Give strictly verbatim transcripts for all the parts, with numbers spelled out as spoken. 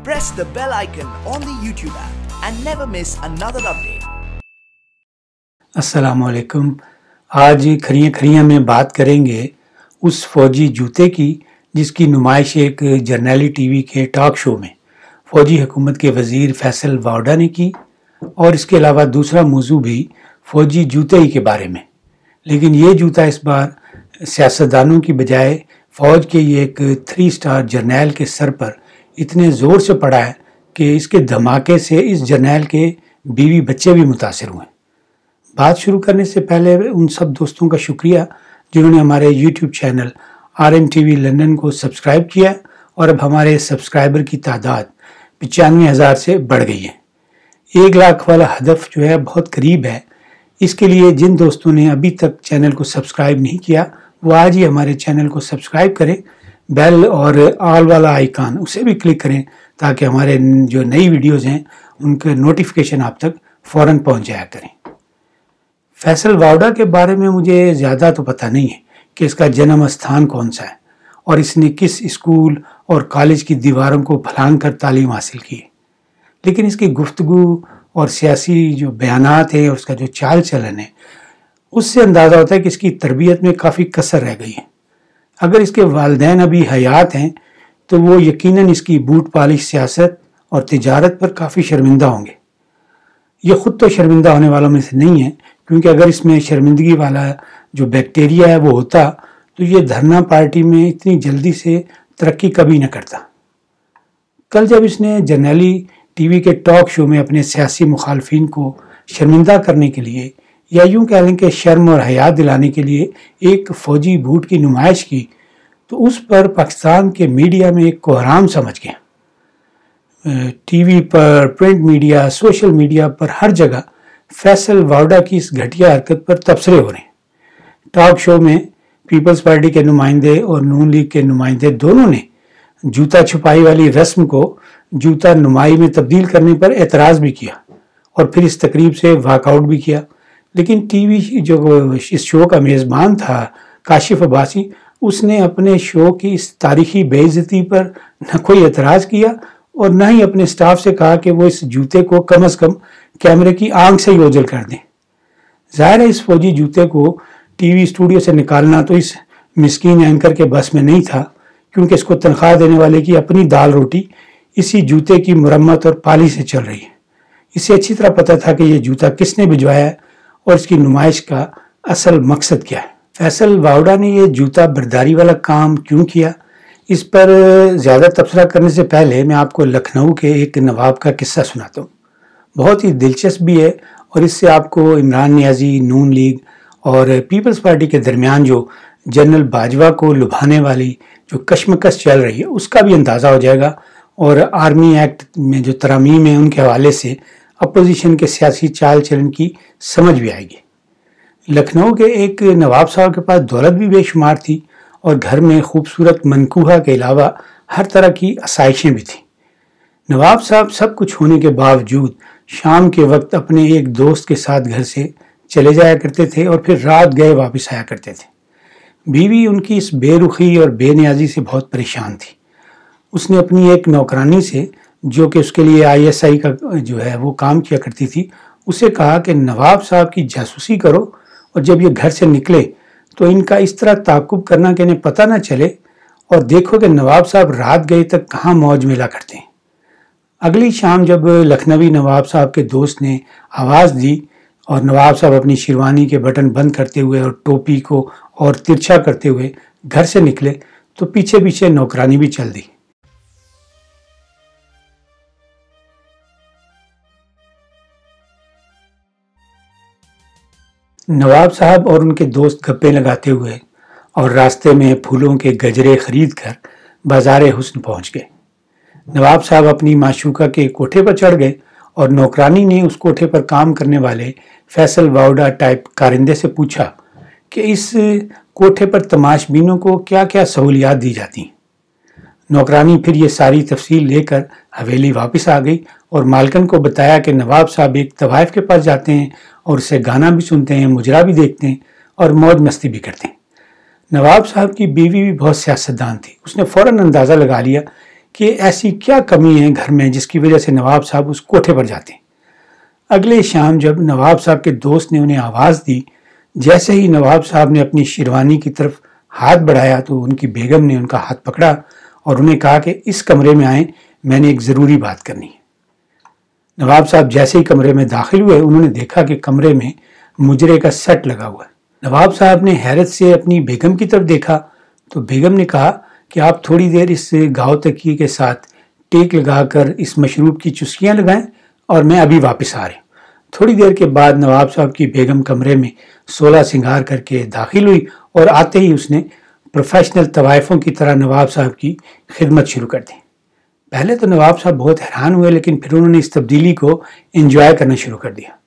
press the bell icon on the YouTube app and never miss another update. अस्सलामु अलैकुम। आज खरियां खरियां में बात करेंगे उस फौजी जूते की जिसकी नुमाइश एक जर्नैली टीवी के टॉक शो में फौजी हुकूमत के वज़ीर फैसल वाडा ने की, और इसके अलावा दूसरा मौजू भी फौजी जूते ही के बारे में। लेकिन ये जूता इस बार सियासतदानों की बजाय फ़ौज के ये एक थ्री स्टार जर्नैल के सर पर इतने ज़ोर से पड़ा है कि इसके धमाके से इस जर्नैल के बीवी बच्चे भी मुतासिर हुए। बात शुरू करने से पहले उन सब दोस्तों का शुक्रिया जिन्होंने हमारे YouTube channel R M T V London को सब्सक्राइब किया, और अब हमारे सब्सक्राइबर की तादाद पचानवे हज़ार से बढ़ गई है। एक लाख वाला हदफ जो है बहुत करीब है। इसके लिए जिन दोस्तों ने अभी तक चैनल को सब्सक्राइब नहीं किया वो आज ही हमारे चैनल को सब्सक्राइब करें, बेल और ऑल वाला आइकन उसे भी क्लिक करें ताकि हमारे जो नई वीडियोस हैं उनके नोटिफिकेशन आप तक फ़ौरन पहुंच जाया करें। फैसल वाडा के बारे में मुझे ज़्यादा तो पता नहीं है कि इसका जन्म स्थान कौन सा है और इसने किस स्कूल और कॉलेज की दीवारों को फलांग कर तालीम हासिल की, लेकिन इसकी गुफ्तगू और सियासी जो बयानात हैं और उसका जो चाल चलन है उससे अंदाज़ा होता है कि इसकी तरबियत में काफ़ी कसर रह गई है। अगर इसके वालिदैन अभी हयात हैं तो वो यकीनन इसकी बूट पालिश सियासत और तिजारत पर काफ़ी शर्मिंदा होंगे। ये ख़ुद तो शर्मिंदा होने वालों में से नहीं है, क्योंकि अगर इसमें शर्मिंदगी वाला जो बैक्टीरिया है वो होता तो ये धरना पार्टी में इतनी जल्दी से तरक्की कभी न करता। कल जब इसने जर्नैली टीवी के टॉक शो में अपने सियासी मुखालफिन को शर्मिंदा करने के लिए या यूं कह लें कि शर्म और हया दिलाने के लिए एक फ़ौजी बूट की नुमाइश की, तो उस पर पाकिस्तान के मीडिया में एक कोहराम समझ गया। टीवी पर, प्रिंट मीडिया, सोशल मीडिया पर हर जगह फैसल वाडा की इस घटिया हरकत पर तबसरे हो रहे हैं। टॉक शो में पीपल्स पार्टी के नुमाइंदे और नून लीग के नुमाइंदे दोनों ने जूता छुपाई वाली रस्म को जूता नुमाई में तब्दील करने पर एतराज़ भी किया और फिर इस तकरीब से वॉकआउट भी किया। लेकिन टीवी जो इस शो का मेज़बान था काशिफ अब्बासी, उसने अपने शो की इस तारीखी बेइज्जती पर न कोई एतराज़ किया और न ही अपने स्टाफ से कहा कि वो इस जूते को कम अज़ कम कैमरे की आंख से ही ओझल कर दें। ज़ाहिर है इस फौजी जूते को टीवी स्टूडियो से निकालना तो इस मिस्कीन एंकर के बस में नहीं था, क्योंकि इसको तनख्वाह देने वाले की अपनी दाल रोटी इसी जूते की मुरम्मत और पाली से चल रही है। इसे अच्छी तरह पता था कि ये जूता किसने भिजवाया है और इसकी नुमाइश का असल मकसद क्या है। फैसल वाडा ने ये जूता बर्दारी वाला काम क्यों किया, इस पर ज़्यादा तबसरा करने से पहले मैं आपको लखनऊ के एक नवाब का किस्सा सुनाता हूँ। बहुत ही दिलचस्प भी है और इससे आपको इमरान नियाज़ी, नून लीग और पीपल्स पार्टी के दरमियान जो जनरल बाजवा को लुभाने वाली जो कशमकश चल रही है उसका भी अंदाज़ा हो जाएगा, और आर्मी एक्ट में जो तरामीम है उनके हवाले से अपोजिशन के सियासी चाल चलन की समझ भी आएगी। लखनऊ के एक नवाब साहब के पास दौलत भी बेशुमार थी और घर में खूबसूरत मनकूहा के अलावा हर तरह की आसाइशें भी थीं। नवाब साहब सब कुछ होने के बावजूद शाम के वक्त अपने एक दोस्त के साथ घर से चले जाया करते थे और फिर रात गए वापस आया करते थे। बीवी उनकी इस बेरुखी और बेनियाजी से बहुत परेशान थी। उसने अपनी एक नौकरानी से, जो कि उसके लिए आई एस आई का जो है वो काम किया करती थी, उसे कहा कि नवाब साहब की जासूसी करो और जब ये घर से निकले तो इनका इस तरह ताक़ुब करना कि इन्हें पता ना चले, और देखो कि नवाब साहब रात गए तक कहाँ मौज मेला करते हैं। अगली शाम जब लखनवी नवाब साहब के दोस्त ने आवाज़ दी और नवाब साहब अपनी शेरवानी के बटन बंद करते हुए और टोपी को और तिरछा करते हुए घर से निकले तो पीछे पीछे नौकरानी भी चल दी। नवाब साहब और उनके दोस्त गप्पे लगाते हुए और रास्ते में फूलों के गजरे खरीद कर बाज़ार हुस्न पहुंच गए। नवाब साहब अपनी माशूका के कोठे पर चढ़ गए और नौकरानी ने उस कोठे पर काम करने वाले फैसल वाडा टाइप कारिंदे से पूछा कि इस कोठे पर तमाशबीनों को क्या क्या सहूलियात दी जाती हैं। नौकरानी फिर ये सारी तफसील लेकर हवेली वापस आ गई और मालकन को बताया कि नवाब साहब एक तवाइफ के पास जाते हैं और उससे गाना भी सुनते हैं, मुजरा भी देखते हैं और मौज मस्ती भी करते हैं। नवाब साहब की बीवी भी बहुत सियासतदान थी। उसने फ़ौरन अंदाज़ा लगा लिया کہ ایسی کیا کمی ہے گھر میں جس کی وجہ سے نواب صاحب اس کوٹھے پر جاتے ہیں۔ اگلے شام جب نواب صاحب کے دوست نے انہیں آواز دی، جیسے ہی نواب صاحب نے اپنی شیروانی کی طرف ہاتھ بڑھایا تو ان کی بیگم نے ان کا ہاتھ پکڑا اور انہیں کہا کہ اس کمرے میں آئیں، میں نے ایک ضروری بات کرنی ہے۔ نواب صاحب جیسے ہی کمرے میں داخل ہوئے انہوں نے دیکھا کہ کمرے میں مجرے کا سیٹ لگا ہوا ہے۔ نواب صاحب نے حیرت سے اپنی بیگم کی طرف دیکھا تو بیگم نے کہا کہ آپ تھوڑی دیر اس گاؤ تکیے کے ساتھ ٹیک لگا کر اس مشروب کی چسکیاں لگائیں اور میں ابھی واپس آ رہی ہوں۔ تھوڑی دیر کے بعد نواب صاحب کی بیگم کمرے میں سولہ سنگار کر کے داخل ہوئی اور آتے ہی اس نے پروفیشنل طوائفوں کی طرح نواب صاحب کی خدمت شروع کر دی۔ پہلے تو نواب صاحب بہت حیران ہوئے، لیکن پھر انہوں نے اس تبدیلی کو انجوائے کرنا شروع کر دیا۔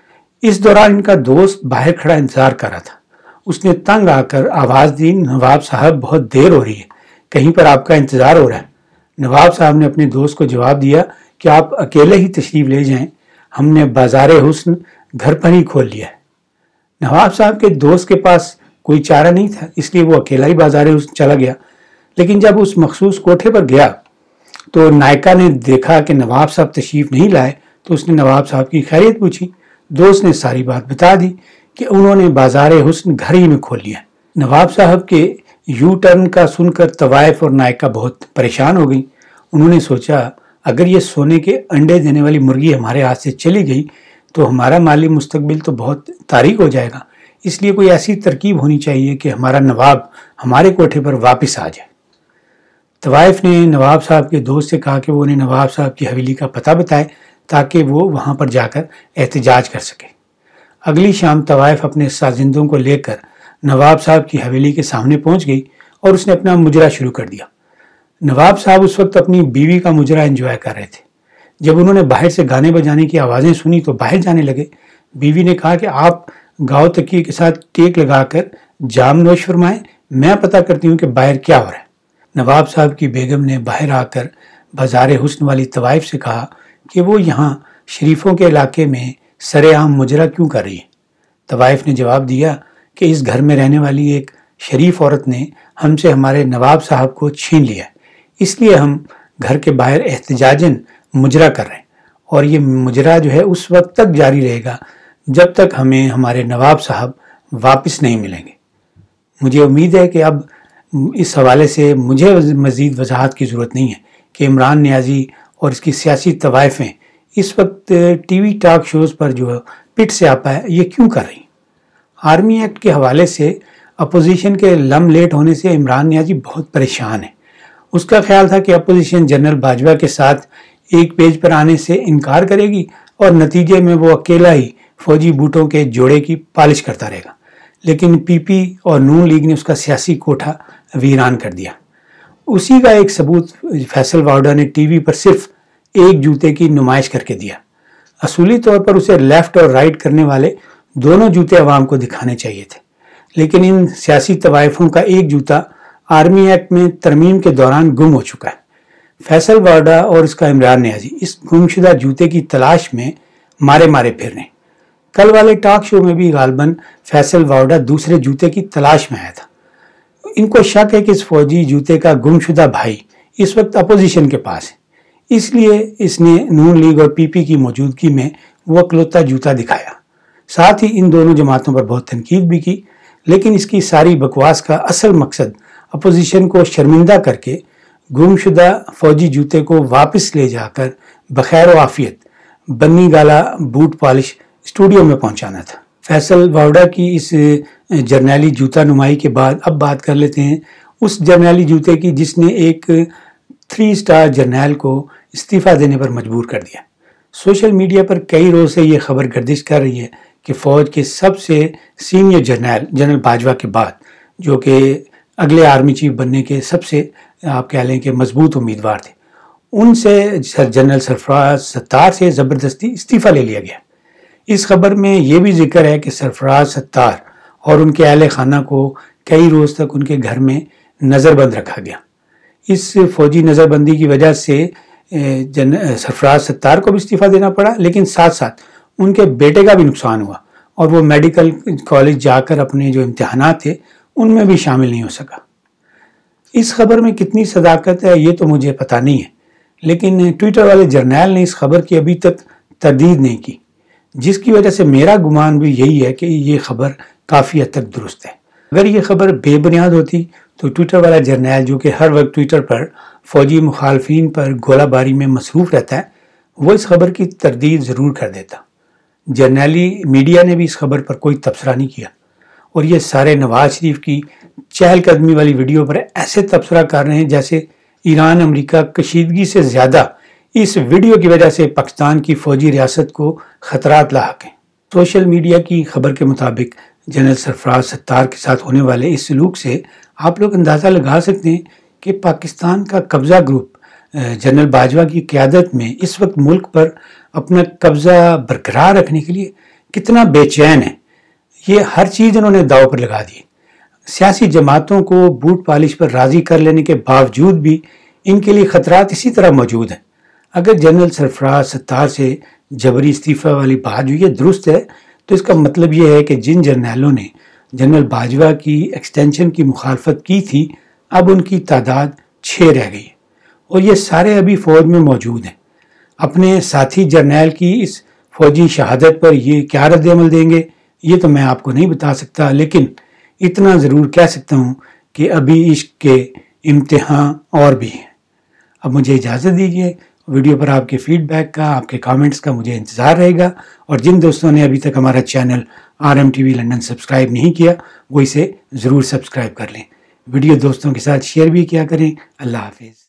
اس دوران ان کا دوست باہر کھڑا انتظار کر رہا تھا۔ اس نے تنگ آ کر آواز دی، نواب صاحب بہت دیر ہو رہی ہے، کہیں پر آپ کا انتظار ہو رہا ہے۔ نواب صاحب نے اپنے دوست کو جواب دیا کہ آپ اکیلے ہی تشریف لے جائیں، ہم نے بازار حسن گھر پر ہی کھول لیا ہے۔ نواب صاحب کے دوست کے پاس کوئی چارہ نہیں تھا، اس لیے وہ اکیلا ہی بازار حسن چلا گیا۔ لیکن جب اس مخصوص کوٹھے پر گیا تو نائکا نے دیکھا کہ نواب صاحب تشریف نہیں لائے تو اس نے نواب صاحب کی خیریت پوچھی۔ دوست نے ساری بات بتا دی کہ انہوں نے بازار حسن گھر ہی میں کھول لیا۔ نواب صاحب کے یو ٹرن کا سن کر طوائف اور نائکا بہت پریشان ہو گئی۔ انہوں نے سوچا اگر یہ سونے کے انڈے دینے والی مرغی ہمارے ہاتھ سے چلی گئی تو ہمارا مالی مستقبل تو بہت تاریک ہو جائے گا، اس لیے کوئی ایسی ترکیب ہونی چاہیے کہ ہمارا نواب ہمارے کوٹھے پر واپس آ جائے۔ طوائف نے نواب صاحب کے دوست سے کہا کہ وہ انہیں نواب صاحب کی حویلی کا پتہ بتائے تاکہ وہ وہاں پر جا کر احتجاج کر سکے۔ اگلی شام طوائف اپنے سازندوں کو لے کر نواب صاحب کی حویلی کے سامنے پہنچ گئی اور اس نے اپنا مجرا شروع کر دیا۔ نواب صاحب اس وقت اپنی بیوی کا مجرا انجوائے کر رہے تھے۔ جب انہوں نے باہر سے گانے بجانے کی آوازیں سنی تو باہر جانے لگے۔ بیوی نے کہا کہ آپ گاؤں تکیے کے ساتھ ٹیک لگا کر جام نوش فرمائیں، میں پتہ کرتی ہوں کہ باہر کیا ہو رہا ہے۔ نواب صاحب کی بیگم نے باہر آ کر بازار حسن والی طوائف سے کہا کہ وہ یہاں شریفوں کے علاقے میں سر عام مجرا کیوں کر رہی ہے۔ طوائف نے جواب دیا کہ اس گھر میں رہنے والی ایک شریف عورت نے ہم سے ہمارے نواب صاحب کو چھین لیا ہے، اس لیے ہم گھر کے باہر احتجاجاً مجرا کر رہے ہیں، اور یہ مجرا جو ہے اس وقت تک جاری رہے گا جب تک ہمیں ہمارے نواب صاحب واپس نہیں ملیں گے۔ مجھے امید ہے کہ اب اس حوالے سے مجھے مزید وضاحت کی ضرورت نہیں ہے کہ عمران نیازی اور اس کی سیاسی طوائفیں اس وقت ٹی وی ٹاک شوز پر جو پٹ سے آپا ہے یہ کیوں کر رہی ہیں۔ آرمی ایکٹ کے حوالے سے اپوزیشن کے لم لیٹ ہونے سے عمران نیازی بہت پریشان ہے۔ اس کا خیال تھا کہ اپوزیشن جنرل باجوہ کے ساتھ ایک پیج پر آنے سے انکار کرے گی اور نتیجے میں وہ اکیلا ہی فوجی بوٹوں کے جوڑے کی پالش کرتا رہے گا، لیکن پی پی اور نون لیگ نے اس کا سیاسی کوٹھا ویران کر دیا۔ اسی کا ایک ثبوت فیصل واڈا نے ٹی وی پر صرف ایک جوتے کی نمائش کر کے دیا۔ اصولی طور پر اسے لیفٹ اور رائٹ کرنے والے دونوں جوتے عوام کو دکھانے چاہیے تھے، لیکن ان سیاسی طوائفوں کا ایک جوتا آرمی ایکٹ میں ترمیم کے دوران گم ہو چکا ہے۔ فیصل واڈا اور اس کا عمران نیازی اس گمشدہ جوتے کی تلاش میں مارے مارے پھر رہے ہیں۔ کل والے ٹاک شو میں بھی غالباً فیصل واڈا دوسرے جوتے کی تلاش میں آیا تھا۔ ان کو شک ہے کہ اس فوجی جوتے کا گمشدہ بھائی اس وقت اپوزیشن کے پاس ہے، اس لیے اس نے نون لیگ اور پی پی کی موجودگی میں وہ اکلوتا جوتا دکھایا۔ ساتھ ہی ان دونوں جماعتوں پر بہت تنقید بھی کی، لیکن اس کی ساری بکواس کا اصل مقصد اپوزیشن کو شرمندہ کر کے گمشدہ فوجی جوتے کو واپس لے جا کر بخیر و عافیت بنی گالا بوٹ پالش اسٹوڈیو میں پہنچانا تھا۔ فیصل واڈا کی اس جرنیلی جوتا نمائی کے بعد اب بات کر لیتے ہیں اس جرنیلی جوتے کی جس نے ایک تھری سٹار جرنیل کو استعفیٰ دینے پر مجبور کر دیا۔ سوشل میڈیا پر کئی روز سے یہ خبر گردش کر رہی ہے کہ فوج کے سب سے سینئر جرنیل جنرل باجوہ کے بعد، جو کہ اگلے آرمی چیف بننے کے سب سے آپ کہہ لیں کہ مضبوط امیدوار تھے، ان سے جنرل سرفراز ستار سے زبردستی استعفیٰ لے لیا گیا۔ اس خبر میں یہ بھی ذکر ہے کہ سرفراز ستار اور ان کے اہل خانہ کو کئی روز تک ان کے گھر میں نظر بند رکھا گیا۔ اس فوجی نظر بندی کی وجہ سے سرفراز ستار کو بھی استعفیٰ دینا پڑا، لیکن ساتھ ساتھ ان کے بیٹے کا بھی نقصان ہوا اور وہ میڈیکل کالج جا کر اپنے جو امتحانات تھے ان میں بھی شامل نہیں ہو سکا۔ اس خبر میں کتنی صداقت ہے یہ تو مجھے پتہ نہیں ہے، لیکن ٹویٹر والے جرنیل نے اس خبر کی ابھی تک تردید نہیں کی، جس کی وجہ سے میرا گمان بھی یہی ہے کہ یہ خبر کافی حد تک درست ہے۔ اگر یہ خبر بے بنیاد ہوتی تو ٹویٹر والا جرنیل، جو کہ ہر وقت ٹویٹر پر فوجی مخالفین پر گولہ باری میں مصروف رہتا ہے، وہ اس خبر کی تردید ضرور کر دیتا۔ جرنیلی میڈیا نے بھی اس خبر پر کوئی تبصرہ نہیں کیا، اور یہ سارے نواز شریف کی چہل قدمی والی ویڈیو پر ایسے تبصرہ کر رہے ہیں جیسے ایران امریکہ کشیدگی سے زیادہ اس ویڈیو کی وجہ سے پاکستان کی فوجی ریاست کو خطرات لاحق ہیں۔ سوشل میڈیا کی خبر کے مطابق جنرل سرفراز ستار کے ساتھ ہونے والے اس سلوک سے آپ لوگ اندازہ لگا سکتے ہیں کہ پاکستان کا قبضہ گروپ جنرل باجوہ کی قیادت میں اس وقت ملک پر اپنا قبضہ برقرار رکھنے کے لیے کتنا بے چین ہے۔ یہ ہر چیز انہوں نے داؤ پر لگا دی۔ سیاسی جماعتوں کو بوٹ پالش پر راضی کر لینے کے باوجود بھی ان کے لیے خطرات اسی طرح موجود ہیں۔ اگر جنرل سرفراز ستار سے جبری استعفیٰ والی بات جو یہ درست ہے، تو اس کا مطلب یہ ہے کہ جن جرنیلوں نے جنرل باجوہ کی ایکسٹینشن کی مخالفت کی تھی، اب ان کی تعداد چھ رہ گئی ہے، اور یہ سارے ابھی فوج میں موجود ہیں۔ اپنے ساتھی جرنیل کی اس فوجی شہادت پر یہ کیا رد عمل دیں گے یہ تو میں آپ کو نہیں بتا سکتا، لیکن اتنا ضرور کہہ سکتا ہوں کہ ابھی عشق کے امتحان اور بھی ہیں۔ اب مجھے اجازت دیجیے، ویڈیو پر آپ کے فیڈ بیک کا، آپ کے کامنٹس کا مجھے انتظار رہے گا، اور جن دوستوں نے ابھی تک ہمارا channel R M T V London سبسکرائب نہیں کیا وہ اسے ضرور سبسکرائب کر لیں۔ ویڈیو دوستوں کے ساتھ شیئر بھی کیا کریں۔ اللہ حافظ۔